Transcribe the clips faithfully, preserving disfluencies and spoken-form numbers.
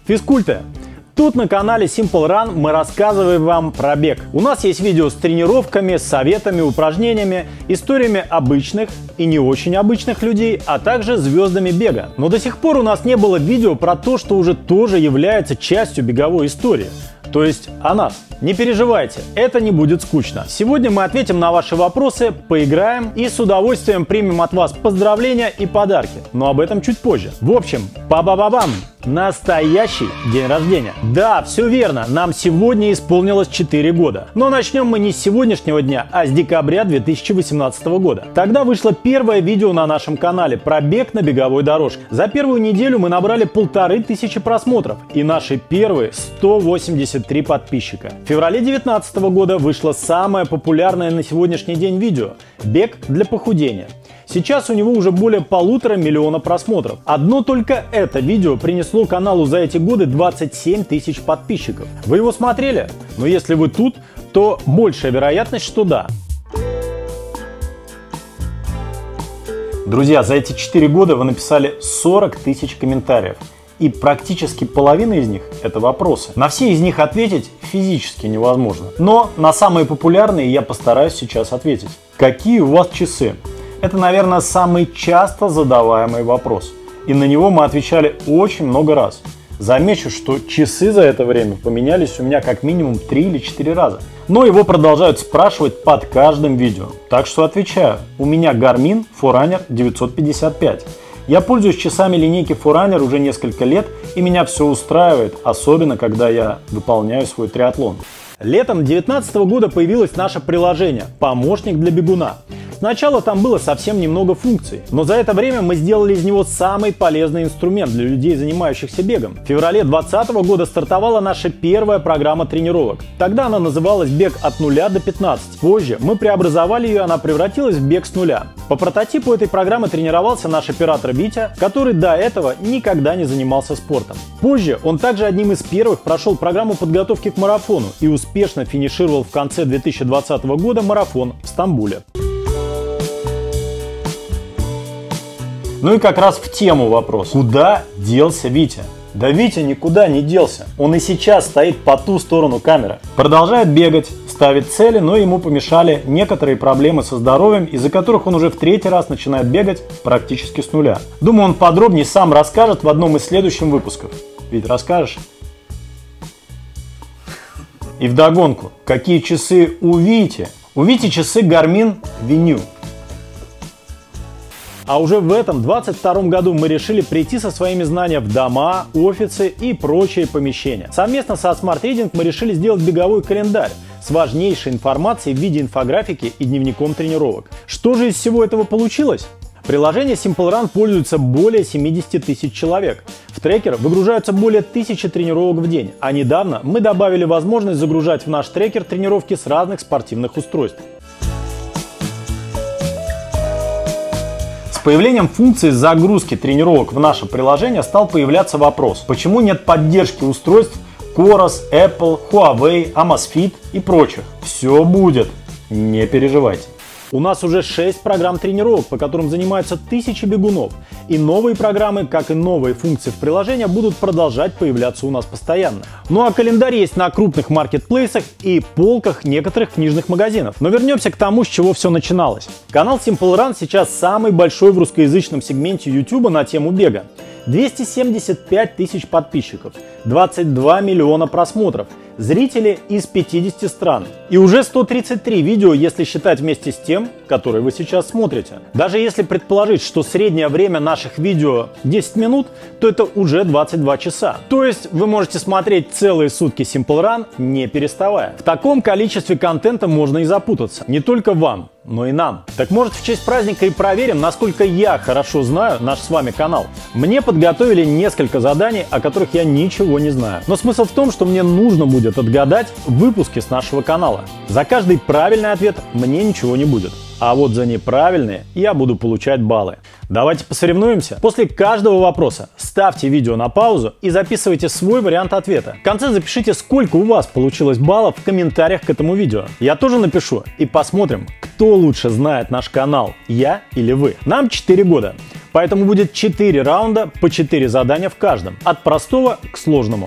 Физкульты. Тут на канале Simple Run мы рассказываем вам про бег. У нас есть видео с тренировками, советами, упражнениями, историями обычных и не очень обычных людей, а также звездами бега. Но до сих пор у нас не было видео про то, что уже тоже является частью беговой истории. То есть о нас. Не переживайте, это не будет скучно. Сегодня мы ответим на ваши вопросы, поиграем и с удовольствием примем от вас поздравления и подарки. Но об этом чуть позже. В общем, па-ба-ба-бам! Настоящий день рождения. Да, все верно, нам сегодня исполнилось четыре года. Но начнем мы не с сегодняшнего дня, а с декабря две тысячи восемнадцатого года. Тогда вышло первое видео на нашем канале про бег на беговой дорожке. За первую неделю мы набрали полторы тысячи просмотров и наши первые сто восемьдесят три подписчика. В феврале две тысячи девятнадцатого года вышло самое популярное на сегодняшний день видео – бег для похудения. Сейчас у него уже более полутора миллиона просмотров. Одно только это видео принесло каналу за эти годы двадцать семь тысяч подписчиков. Вы его смотрели? Но если вы тут, то большая вероятность, что да. Друзья, за эти четыре года вы написали сорок тысяч комментариев. И практически половина из них – это вопросы. На все из них ответить физически невозможно. Но на самые популярные я постараюсь сейчас ответить. Какие у вас часы? Это, наверное, самый часто задаваемый вопрос. И на него мы отвечали очень много раз. Замечу, что часы за это время поменялись у меня как минимум три или четыре раза. Но его продолжают спрашивать под каждым видео. Так что отвечаю. У меня Garmin Forerunner девятьсот пятьдесят пять. Я пользуюсь часами линейки Forerunner уже несколько лет, и меня все устраивает, особенно когда я выполняю свой триатлон. Летом две тысячи девятнадцатого года появилось наше приложение «Помощник для бегуна». Сначала там было совсем немного функций, но за это время мы сделали из него самый полезный инструмент для людей, занимающихся бегом. В феврале две тысячи двадцатого года стартовала наша первая программа тренировок. Тогда она называлась «Бег от нуля до пятнадцати». Позже мы преобразовали ее, она превратилась в «Бег с нуля». По прототипу этой программы тренировался наш оператор Витя, который до этого никогда не занимался спортом. Позже он также одним из первых прошел программу подготовки к марафону и успешно финишировал в конце две тысячи двадцатого года марафон в Стамбуле. Ну и как раз в тему вопрос. Куда делся Витя? Да Витя никуда не делся. Он и сейчас стоит по ту сторону камеры. Продолжает бегать, ставит цели, но ему помешали некоторые проблемы со здоровьем, из-за которых он уже в третий раз начинает бегать практически с нуля. Думаю, он подробнее сам расскажет в одном из следующих выпусков. Вить, расскажешь? И вдогонку, какие часы у Вити? У Вити часы Garmin Venue. А уже в этом двадцать втором году мы решили прийти со своими знаниями в дома, офисы и прочие помещения. Совместно со Smart Reading мы решили сделать беговой календарь с важнейшей информацией в виде инфографики и дневником тренировок. Что же из всего этого получилось? Приложение Simple Run пользуется более семидесяти тысяч человек. В трекер выгружаются более тысячи тренировок в день, а недавно мы добавили возможность загружать в наш трекер тренировки с разных спортивных устройств. С появлением функции загрузки тренировок в наше приложение стал появляться вопрос, почему нет поддержки устройств Coros, Apple, Huawei, Amazfit и прочих. Все будет, не переживайте. У нас уже шесть программ тренировок, по которым занимаются тысячи бегунов. И новые программы, как и новые функции в приложении, будут продолжать появляться у нас постоянно. Ну а календарь есть на крупных маркетплейсах и полках некоторых книжных магазинов. Но вернемся к тому, с чего все начиналось. Канал Simple Run сейчас самый большой в русскоязычном сегменте YouTube на тему бега. двести семьдесят пять тысяч подписчиков, двадцать два миллиона просмотров, зрители из пятидесяти стран. И уже сто тридцать три видео, если считать вместе с тем, которые вы сейчас смотрите. Даже если предположить, что среднее время наших видео десять минут, то это уже двадцать два часа. То есть вы можете смотреть целые сутки Simple Run, не переставая. В таком количестве контента можно и запутаться. Не только вам, но и нам. Так может, в честь праздника и проверим, насколько я хорошо знаю наш с вами канал. Мне подготовили несколько заданий, о которых я ничего не знаю. Но смысл в том, что мне нужно будет отгадать выпуски с нашего канала. За каждый правильный ответ мне ничего не будет. А вот за неправильные я буду получать баллы. Давайте посоревнуемся. После каждого вопроса ставьте видео на паузу и записывайте свой вариант ответа. В конце запишите, сколько у вас получилось баллов в комментариях к этому видео. Я тоже напишу и посмотрим, кто лучше знает наш канал, я или вы. Нам четыре года. Поэтому будет четыре раунда по четыре задания в каждом. От простого к сложному.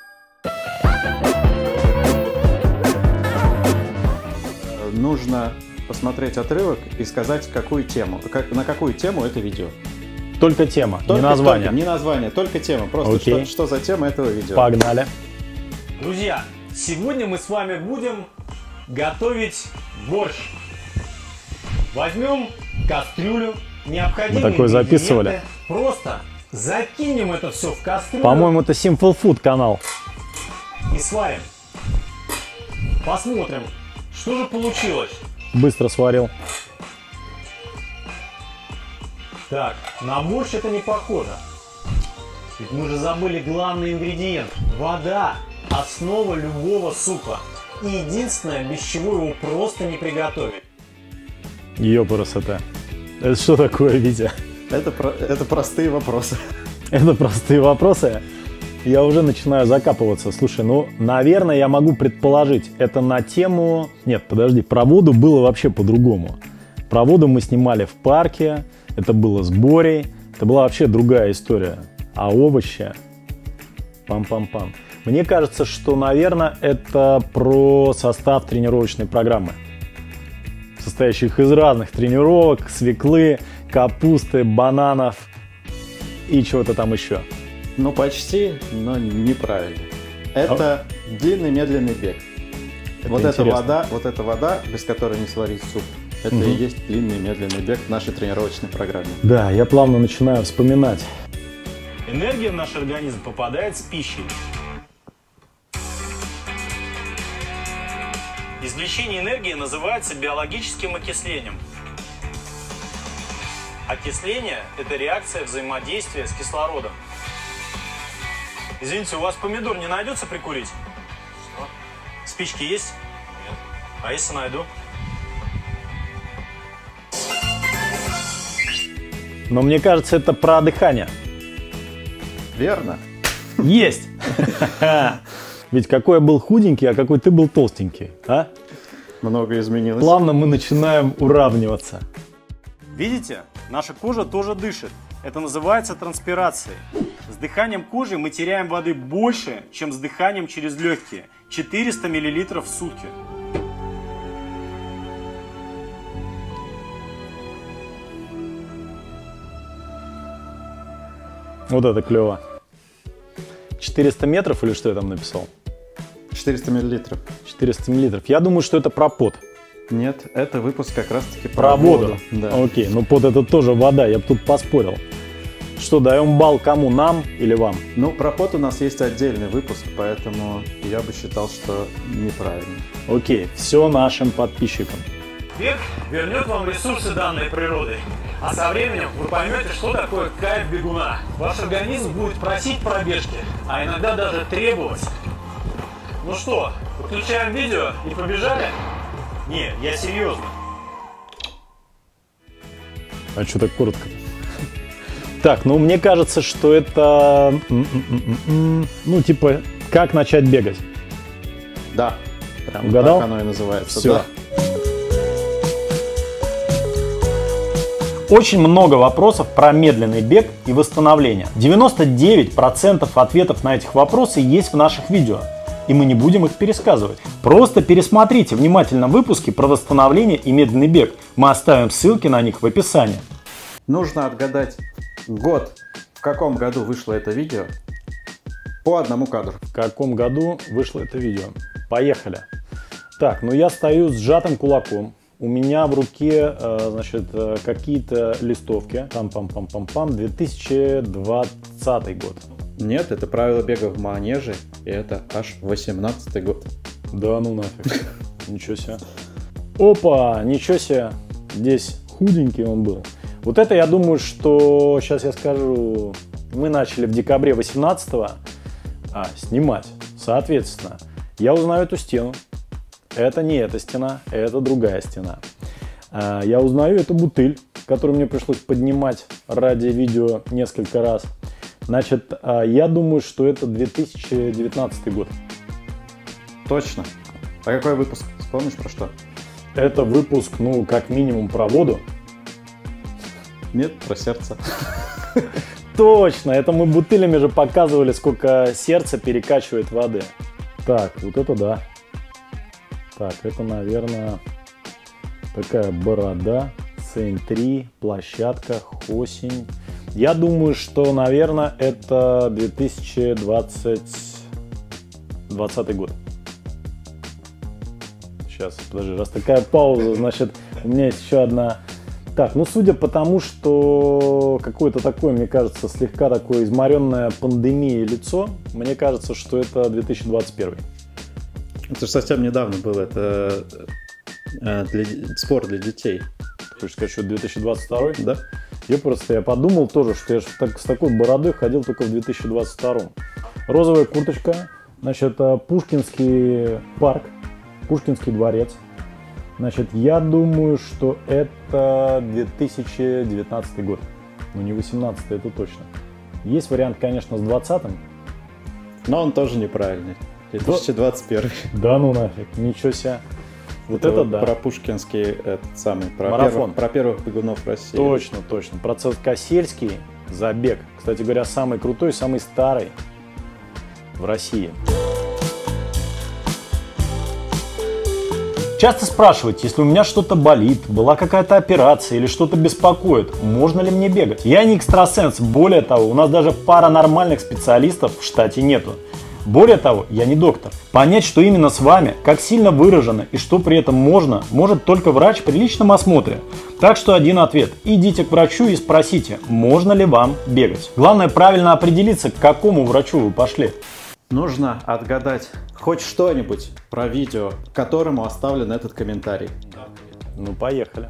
Нужно посмотреть отрывок и сказать, какую тему, как, на какую тему это видео. Только тема, только, не название. Только, не название, только тема. Просто что, что за тема этого видео. Погнали. Друзья, сегодня мы с вами будем готовить борщ. Возьмем кастрюлю, необходимые мы такое записывали. ингредиенты, просто закинем это все в кастрюлю. По-моему, это Simple Food канал. И сварим. Посмотрим, что же получилось. Быстро сварил. Так, на борщ это не похоже. Ведь мы же забыли главный ингредиент. Вода. Основа любого супа. И единственное, без чего его просто не приготовить. Ёпарасота. Это что такое, Витя? Это, про, это простые вопросы. Это простые вопросы. Я уже начинаю закапываться. Слушай, ну, наверное, я могу предположить, это на тему... Нет, подожди, про воду было вообще по-другому. Про воду мы снимали в парке, это было с Борей, это была вообще другая история. А овощи... Пам-пам-пам. Мне кажется, что, наверное, это про состав тренировочной программы, состоящих из разных тренировок, свеклы, капусты, бананов и чего-то там еще. Ну, почти, но неправильно. Это а? длинный медленный бег. Это вот эта вода, вот эта вода, без которой не сварить суп, это угу. и есть длинный медленный бег в нашей тренировочной программе. Да, я плавно начинаю вспоминать. Энергия в наш организм попадает с пищей. Извлечение энергии называется биологическим окислением. Окисление – это реакция взаимодействия с кислородом. Извините, у вас помидор не найдется прикурить? Что? Спички есть? Нет. А если найду? Но мне кажется, это про дыхание. Верно. Есть! Ведь какой я был худенький, а какой ты был толстенький, а? Много изменилось. Плавно мы начинаем уравниваться. Видите? Наша кожа тоже дышит. Это называется транспирацией. С дыханием кожи мы теряем воды больше, чем с дыханием через легкие. четыреста миллилитров в сутки. Вот это клево. четыреста метров или что я там написал? четыреста миллилитров. четыреста миллилитров. Я думаю, что это про пот. Нет, это выпуск как раз-таки про, про воду. воду. Да. Окей, ну пот это тоже вода, я бы тут поспорил. Что, даем балл кому, нам или вам? Ну, про пот у нас есть отдельный выпуск, поэтому я бы считал, что неправильно. Окей, все нашим подписчикам. Бег вернет вам ресурсы данной природы. А со временем вы поймете, что такое кайф бегуна. Ваш организм будет просить пробежки, а иногда даже требовать. Ну что, выключаем видео и побежали? Не, я серьезно. А что так коротко? Так, ну мне кажется, что это, ну типа, как начать бегать. Да, прям угадал? Так оно и называется. Все. Да. Очень много вопросов про медленный бег и восстановление. девяносто девять процентов ответов на этих вопросы есть в наших видео. И мы не будем их пересказывать. Просто пересмотрите внимательно выпуски про восстановление и медленный бег. Мы оставим ссылки на них в описании. Нужно отгадать год, в каком году вышло это видео, по одному кадру. В каком году вышло это видео? Поехали. Так, ну я стою с сжатым кулаком. У меня в руке, значит, какие-то листовки. Там-пам-пам-пам-пам. две тысячи двадцатый год. Нет, это правило бега в манеже, и это аж восемнадцатый год. Да ну нафиг. Ничего себе. Опа, ничего себе. Здесь худенький он был. Вот это, я думаю, что, сейчас я скажу, мы начали в декабре восемнадцатого а, снимать. Соответственно, я узнаю эту стену. Это не эта стена, это другая стена. А, я узнаю эту бутыль, которую мне пришлось поднимать ради видео несколько раз. Значит, я думаю, что это две тысячи девятнадцатый год. Точно. А какой выпуск? Вспомнишь про что? Это выпуск, ну, как минимум про воду. Нет, про сердце. Точно, это мы бутылями же показывали, сколько сердце перекачивает воды. Так, вот это да. Так, это, наверное, такая борода, Сейн три, площадка, осень. Я думаю, что, наверное, это две тысячи двадцатый год. Сейчас, подожди, раз такая пауза, значит, у меня есть еще одна. Так, ну судя по тому, что какое-то такое, мне кажется, слегка такое изморенное пандемией лицо, мне кажется, что это две тысячи двадцать первый. Это же совсем недавно было, это для, спорт для детей. Ты хочешь сказать, что это две тысячи двадцать второй? Да. Я просто я подумал тоже, что я так, с такой бородой ходил только в две тысячи двадцать втором. Розовая курточка, значит, Пушкинский парк, Пушкинский дворец. Значит, я думаю, что это две тысячи девятнадцатый год. Ну, не восемнадцатый, это точно. Есть вариант, конечно, с двадцатым. Но он тоже неправильный. две тысячи двадцать первый. Да ну нафиг, ничего себе. Вот это, это вот да. Про Пушкинский, этот самый, про, марафон. Первых, про первых бегунов России. Точно, точно. Про Царскосельский забег. Кстати говоря, самый крутой, самый старый в России. Часто спрашивают, если у меня что-то болит, была какая-то операция или что-то беспокоит, можно ли мне бегать? Я не экстрасенс, более того, у нас даже паранормальных специалистов в штате нету. Более того, я не доктор. Понять, что именно с вами, как сильно выражено и что при этом можно, может только врач при личном осмотре. Так что один ответ. Идите к врачу и спросите, можно ли вам бегать. Главное правильно определиться, к какому врачу вы пошли. Нужно отгадать хоть что-нибудь про видео, к которому оставлен этот комментарий. Ну, поехали.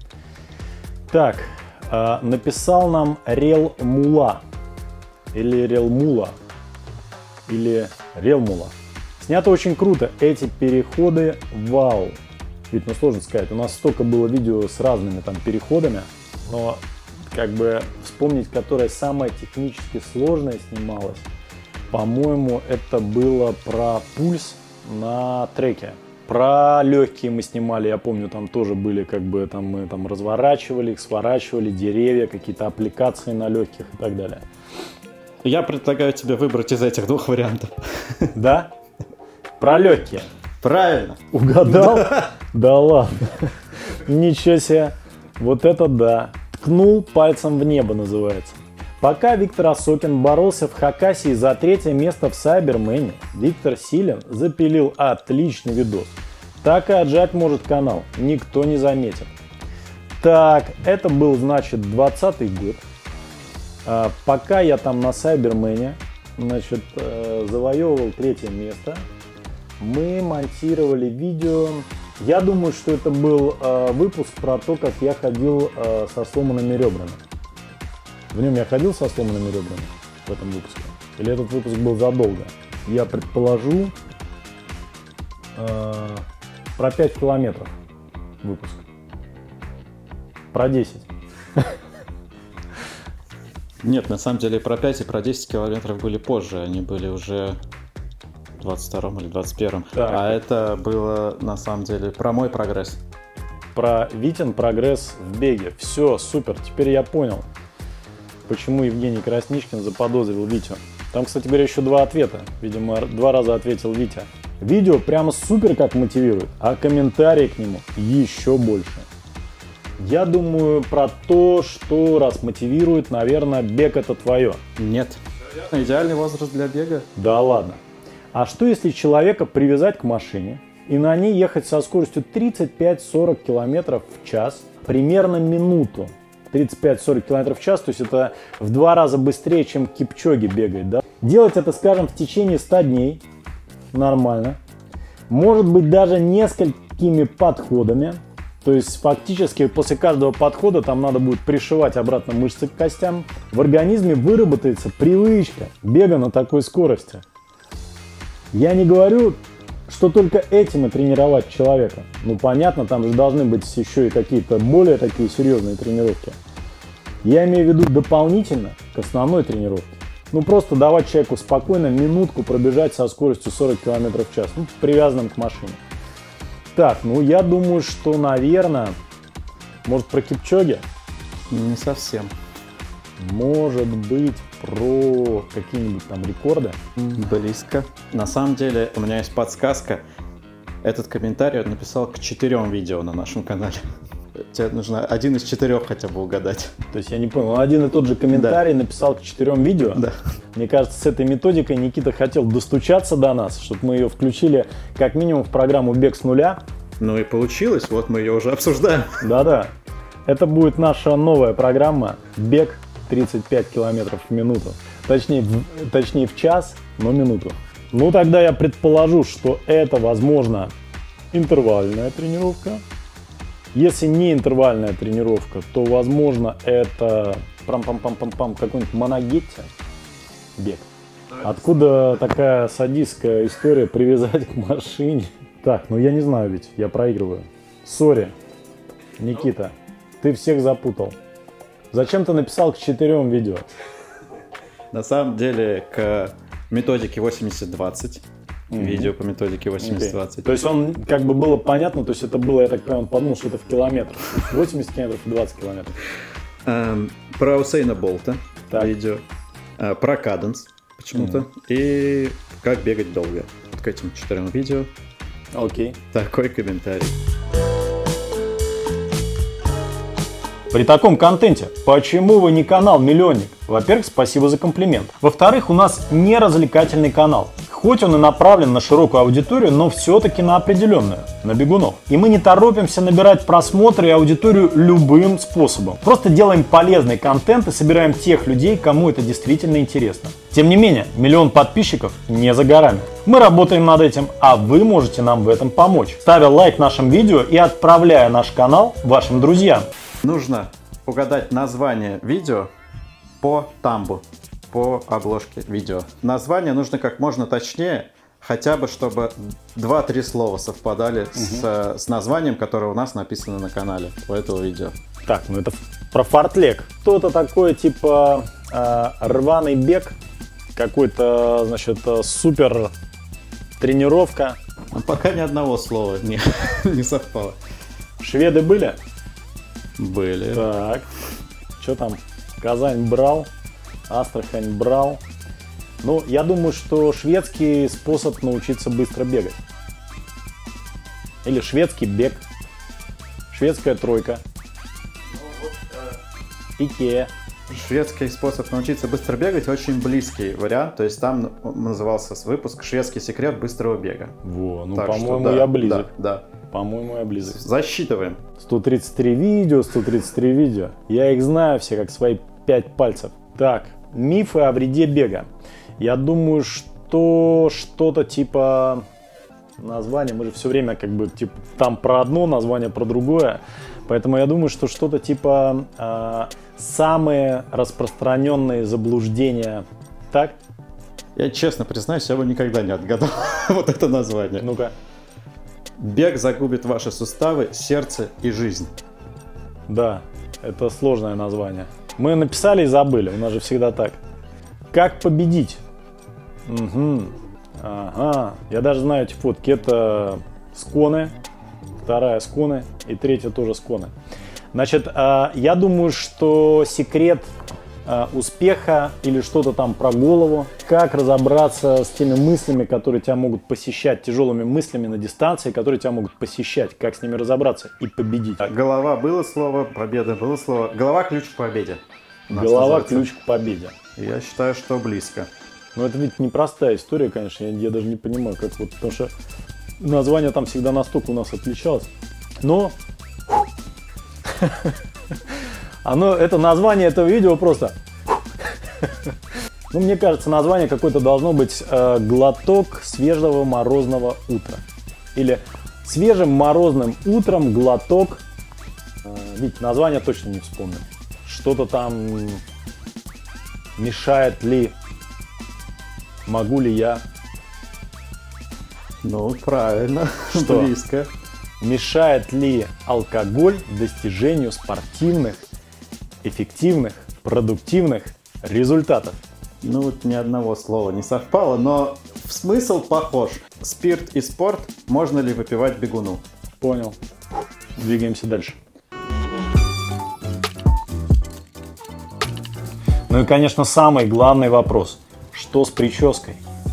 Так, э, написал нам Рел Мула. Или Рел Мула. Или Рел Мула. Снято очень круто. Эти переходы, вау. Ведь, ну, сложно сказать. У нас столько было видео с разными там переходами. Но, как бы, вспомнить, которое самое технически сложное снималось. По-моему, это было про пульс на треке. Про легкие мы снимали, я помню, там тоже были, как бы, там мы там разворачивали их, сворачивали деревья, какие-то аппликации на легких и так далее. Я предлагаю тебе выбрать из этих двух вариантов. Да? Про легкие. Правильно. Угадал? Да ладно. Ничего себе. Вот это да. Ткнул пальцем в небо, называется. Пока Виктор Осокин боролся в Хакасии за третье место в Сайбермене, Виктор Силин запилил отличный видос. Так и отжать может канал, никто не заметит. Так, это был, значит, двадцатый год. А, пока я там на Сайбермене, значит, э, завоевывал третье место, мы монтировали видео. Я думаю, что это был э, выпуск про то, как я ходил э, со сломанными ребрами. В нем я ходил со сломанными ребрами в этом выпуске? Или этот выпуск был задолго? Я предположу э, про пять километров выпуск. Про десять. Нет, на самом деле про пять и про десять километров были позже. Они были уже в двадцать втором или двадцать первом. Так. А это было на самом деле про мой прогресс. Про Витин прогресс в беге. Все, супер, теперь я понял, почему Евгений Красничкин заподозрил Витю. Там, кстати говоря, еще два ответа. Видимо, два раза ответил Витя. Видео прямо супер как мотивирует, а комментарии к нему еще больше. Я думаю про то, что раз мотивирует, наверное, бег это твое. Нет. Идеальный возраст для бега? Да ладно. А что если человека привязать к машине и на ней ехать со скоростью тридцать пять - сорок километров в час примерно минуту? тридцать пять - сорок километров в час, то есть это в два раза быстрее, чем Кипчоги бегает, да? Делать это, скажем, в течение ста дней, нормально. Может быть, даже несколькими подходами, то есть фактически после каждого подхода там надо будет пришивать обратно мышцы к костям. В организме выработается привычка бега на такой скорости. Я не говорю, что только этим и тренировать человека. Ну, понятно, там же должны быть еще и какие-то более такие серьезные тренировки. Я имею в виду дополнительно к основной тренировке. Ну, просто давать человеку спокойно минутку пробежать со скоростью сорок километров в час, ну, привязанным к машине. Так, ну, я думаю, что, наверное, может, про Кипчоги? Не совсем. Может быть, про какие-нибудь там рекорды? Близко. На самом деле, у меня есть подсказка. Этот комментарий он написал к четырем видео на нашем канале. Тебе нужно один из четырех хотя бы угадать. То есть я не понял, он один и тот же комментарий да. написал к четырем видео? Да. Мне кажется, с этой методикой Никита хотел достучаться до нас, чтобы мы ее включили как минимум в программу «Бег с нуля». Ну и получилось, вот мы ее уже обсуждаем. Да-да. Это будет наша новая программа «Бег тридцать пять километров в минуту». Точнее, в, точнее в час, но минуту. Ну тогда я предположу, что это, возможно, интервальная тренировка. Если не интервальная тренировка, то, возможно, это пам-пам-пам-пам-пам какой-нибудь Монагетти бег. Откуда такая садистская история привязать к машине? Так, ну я не знаю ведь, я проигрываю. Сори, Никита, ты всех запутал. Зачем ты написал к четырем видео? На самом деле, к методике восемьдесят двадцать. Mm-hmm. Видео по методике восемьдесят двадцать. Okay. То есть он, как бы было понятно, то есть это было, я так понимаю, он подумал, что это в километрах. восемьдесят километров и двадцать километров. Um, про Усейна Болта так. видео. Uh, про каденс почему-то. Mm-hmm. И как бегать долго. Вот к этим четырем видео. Окей. Okay. Такой комментарий. При таком контенте, почему вы не канал-миллионник? Во-первых, спасибо за комплимент. Во-вторых, у нас не развлекательный канал. Хоть он и направлен на широкую аудиторию, но все-таки на определенную, на бегунов. И мы не торопимся набирать просмотры и аудиторию любым способом. Просто делаем полезный контент и собираем тех людей, кому это действительно интересно. Тем не менее, миллион подписчиков не за горами. Мы работаем над этим, а вы можете нам в этом помочь, ставя лайк нашим видео и отправляя наш канал вашим друзьям. Нужно угадать название видео по тамбу, по обложке видео. Название нужно как можно точнее, хотя бы чтобы два-три слова совпадали угу. с, с названием, которое у нас написано на канале у этого видео. Так, ну это про фортлек. Что-то такое типа э, рваный бег, какой-то, значит, супер тренировка. А пока ни одного слова не, не совпало. Шведы были? Были. Так, что там? Казань брал, Астрахань брал. Ну, я думаю, что шведский способ научиться быстро бегать. Или шведский бег. Шведская тройка. Ну, вот, э... Икеа. Шведский способ научиться быстро бегать очень близкий вариант. То есть там назывался выпуск «Шведский секрет быстрого бега». Во, ну, по-моему, да, я близок. Да, да. По-моему, я близок. Засчитываем. сто тридцать три видео, сто тридцать три видео. Я их знаю все, как свои пять пальцев. Так, мифы о вреде бега. Я думаю, что что-то типа название. Мы же все время как бы типа там про одно, название про другое. Поэтому я думаю, что что-то типа э, самые распространенные заблуждения. Так? Я честно признаюсь, я бы никогда не отгадал вот это название. Ну-ка. Бег загубит ваши суставы, сердце и жизнь. Да, это сложное название. Мы написали и забыли, у нас же всегда так. Как победить? Угу. Ага. Я даже знаю эти фотки. Это сконы, вторая сконы и третья тоже сконы. Значит, я думаю, что секрет успеха или что-то там про голову, как разобраться с теми мыслями, которые тебя могут посещать, тяжелыми мыслями на дистанции, которые тебя могут посещать, как с ними разобраться и победить. Голова было слово, победа было слово. Голова ключ к победе. Голова ключ к победе. Я считаю, что близко. Но это ведь непростая история, конечно, я, я даже не понимаю, как вот, потому что название там всегда настолько у нас отличалось. Но оно, это название этого видео просто... Ну, мне кажется, название какое-то должно быть э, «Глоток свежего морозного утра». Или «Свежим морозным утром глоток». Э, ведь название точно не вспомню. Что-то там мешает ли, могу ли я. Ну, правильно, что? Близко. Мешает ли алкоголь достижению спортивных, эффективных, продуктивных результатов? Ну, вот ни одного слова не совпало, но смысл похож. Спирт и спорт можно ли выпивать бегуну? Понял. Двигаемся дальше. Ну и, конечно, самый главный вопрос. Что с прической?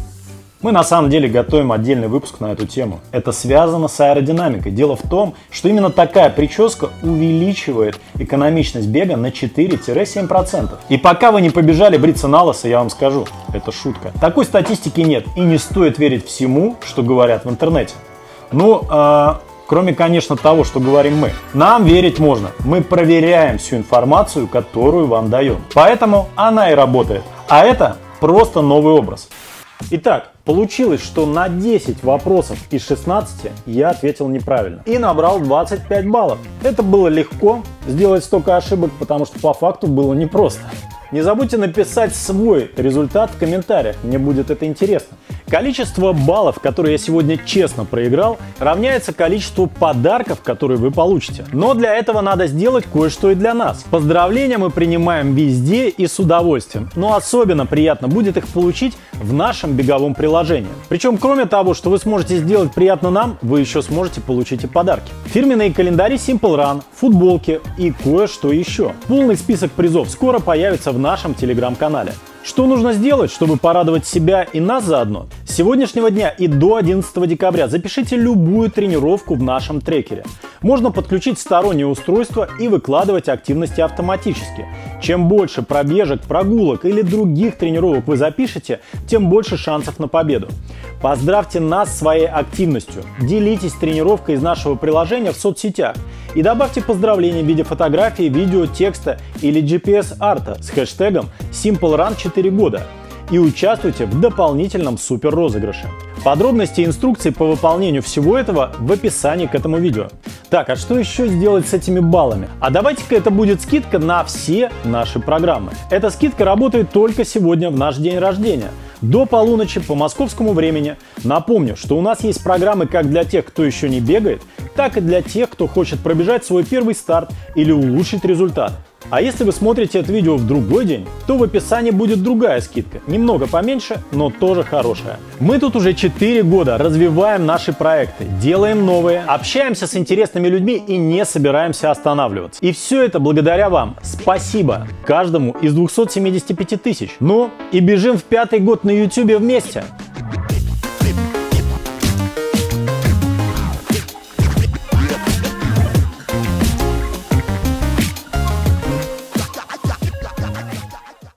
Мы на самом деле готовим отдельный выпуск на эту тему. Это связано с аэродинамикой. Дело в том, что именно такая прическа увеличивает экономичность бега на четыре-семь процентов. И пока вы не побежали бриться на лысо, я вам скажу, это шутка. Такой статистики нет, и не стоит верить всему, что говорят в интернете. Ну, э, кроме, конечно, того, что говорим мы. Нам верить можно. Мы проверяем всю информацию, которую вам даем. Поэтому она и работает. А это просто новый образ. Итак, получилось, что на десять вопросов из шестнадцати я ответил неправильно и набрал двадцать пять баллов. Это было легко, сделать столько ошибок, потому что по факту было непросто. Не забудьте написать свой результат в комментариях, мне будет это интересно. Количество баллов, которые я сегодня честно проиграл, равняется количеству подарков, которые вы получите. Но для этого надо сделать кое-что и для нас. Поздравления мы принимаем везде и с удовольствием, но особенно приятно будет их получить в нашем беговом приложении. Причем, кроме того, что вы сможете сделать приятно нам, вы еще сможете получить и подарки. Фирменные календари Simple Run, футболки и кое-что еще. Полный список призов скоро появится в нашем телеграм-канале. Что нужно сделать, чтобы порадовать себя и нас заодно? С сегодняшнего дня и до одиннадцатого декабря запишите любую тренировку в нашем трекере. Можно подключить стороннее устройство и выкладывать активности автоматически. Чем больше пробежек, прогулок или других тренировок вы запишете, тем больше шансов на победу. Поздравьте нас своей активностью, делитесь тренировкой из нашего приложения в соцсетях и добавьте поздравления в виде фотографии, видео, текста или джи пи эс-арта с хэштегом Simple Run четыре года и участвуйте в дополнительном супер розыгрыше. Подробности и инструкции по выполнению всего этого в описании к этому видео. Так, а что еще сделать с этими баллами? А давайте-ка это будет скидка на все наши программы. Эта скидка работает только сегодня в наш день рождения. До полуночи по московскому времени. Напомню, что у нас есть программы как для тех, кто еще не бегает, так и для тех, кто хочет пробежать свой первый старт или улучшить результат. А если вы смотрите это видео в другой день, то в описании будет другая скидка. Немного поменьше, но тоже хорошая. Мы тут уже четыре года развиваем наши проекты, делаем новые, общаемся с интересными людьми и не собираемся останавливаться. И все это благодаря вам. Спасибо каждому из двухсот семидесяти пяти тысяч. Ну и бежим в пятый год на ютубе вместе.